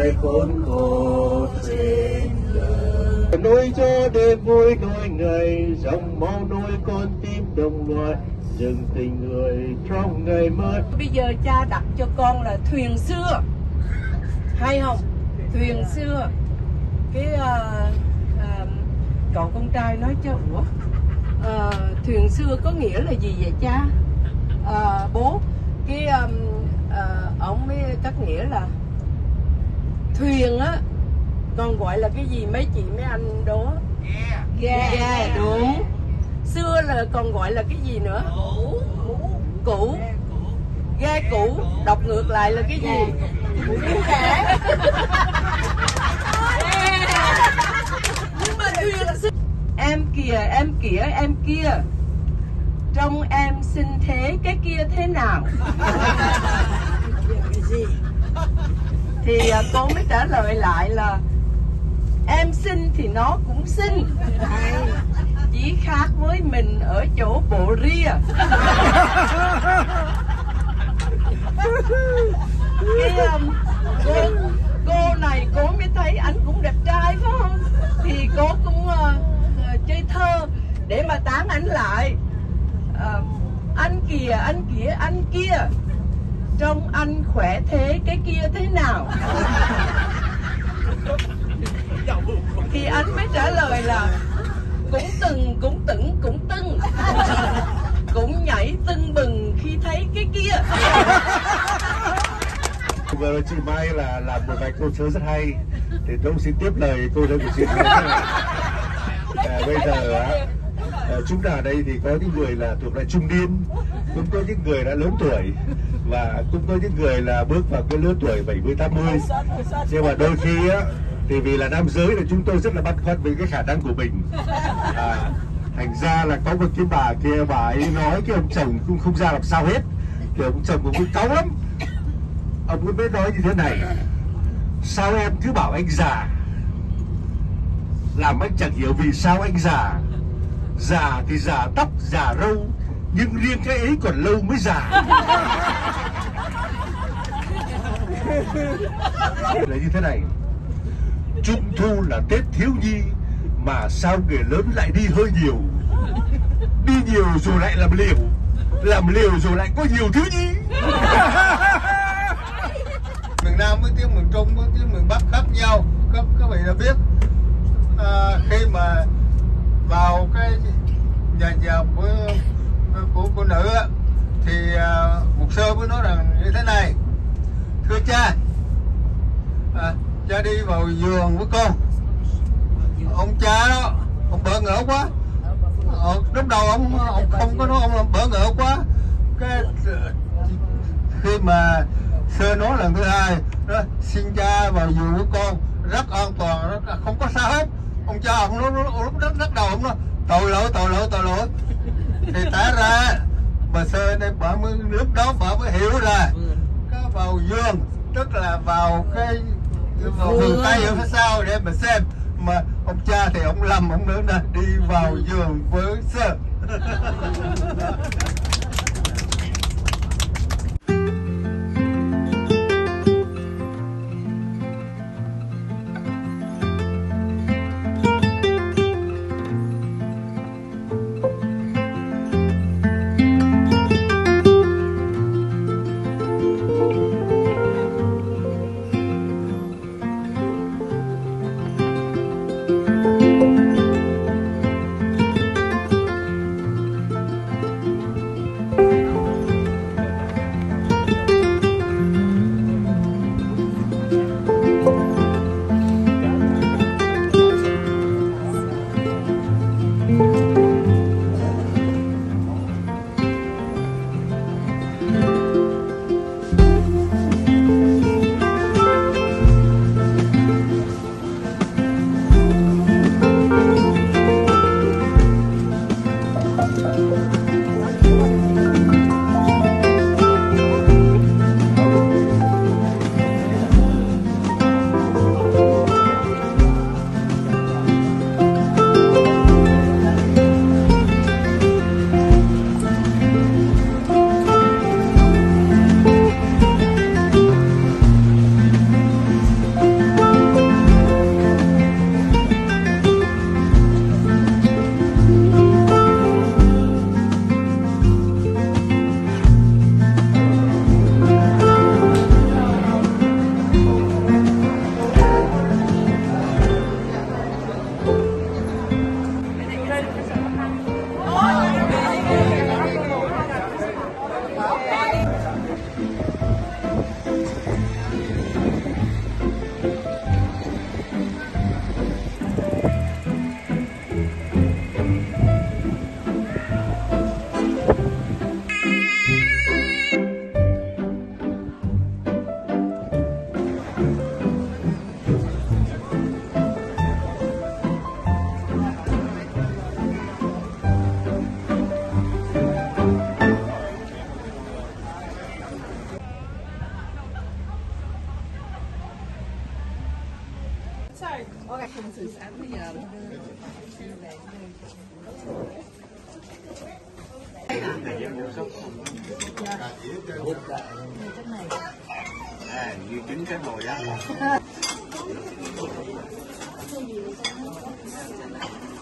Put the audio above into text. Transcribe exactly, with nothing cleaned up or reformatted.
đời khốn khổ trên đời. Nuôi cho đêm vui nuôi ngày, dòng máu nuôi con tim đồng loại, dừng tình người trong ngày mới. Bây giờ cha đặt cho con là thuyền xưa, hay không? Thuyền xưa. Cái uh, uh, cậu con trai nói cho ủa uh, thuyền xưa có nghĩa là gì vậy cha? Uh, bố cái um, uh, ông mới cắt nghĩa là thuyền á, còn gọi là cái gì mấy chị mấy anh đó? Ghe. Ghe, ghe đúng. Xưa là còn gọi là cái gì nữa? Cũ. Cũ. Ghe cũ. Đọc ngược lại là cái gì? Nhưng mà thuyền xưa. Em kìa, em kìa, em kia, trông em xinh thế, cái kia thế nào? Thì cô mới trả lời lại là em xinh thì nó cũng xinh, chỉ khác với mình ở chỗ bộ ria. Cái um, cô, cô này cô mới thấy anh cũng đẹp trai phải không? Thì cô cũng uh, uh, chơi thơ để mà tán ảnh lại. Uh, anh kìa, anh kìa, anh kia, trông anh khỏe thế, cái kia thế nào? Thì anh mới trả lời là cũng từng, cũng tửng, cũng tưng, cũng nhảy tưng bừng khi thấy cái kia. Vừa rồi chị Mai là làm một bài câu thơ rất hay, thì tôi xin tiếp lời cô thơ của chị. À, bây giờ á, chúng ta ở đây thì có những người là thuộc lại trung niên, cũng có những người đã lớn tuổi, và cũng có những người là bước vào cái lứa tuổi bảy mươi tám mươi. Nhưng mà đôi khi á, thì vì là nam giới thì chúng tôi rất là băn khoăn về cái khả năng của mình. À, thành ra là có một cái bà kia, bà ấy nói cái ông chồng cũng không ra làm sao hết, kiểu ông chồng cũng cáu lắm. Ông ấy mới nói như thế này: sao em cứ bảo anh già, làm anh chẳng hiểu vì sao anh già. Già thì già tóc, già râu, nhưng riêng cái ấy còn lâu mới già. Là như thế này: Trung thu là Tết thiếu nhi, mà sao người lớn lại đi hơi nhiều. Đi nhiều rồi lại làm liều, làm liều rồi lại có nhiều thứ nhi. Miền Nam với tiếng miền Trung với tiếng miền Bắc khác nhau, các các vị đã biết. À, khi mà vào cái nhà nhà của của, của nữ á, thì uh, mục sư mới nói rằng như thế này: thưa cha, à, cha đi vào vườn với con. Ông cha đó, ông bỡ ngỡ quá. Ờ, lúc đầu ông, ông không có nói, ông làm bỡ ngỡ quá. Cái khi mà sơ nói lần thứ hai đó, xin cha vào vườn với con, rất an toàn, rất, không có sao hết. Ông cha ông nói, lúc đó rất đầu ông nói tội lỗi, tội lỗi, tội lỗi. Thì tả ra bà sơ đây, bà mới lúc đó bà mới hiểu là cái vào vườn tức là vào cái vào vườn cây ở phía sau để mà xem. Mà ông cha thì ông lầm, ông nữa là đi vào vườn với sơ. Sorry. Ok, không từ sáng bây giờ. À, như chính cái nồi đó.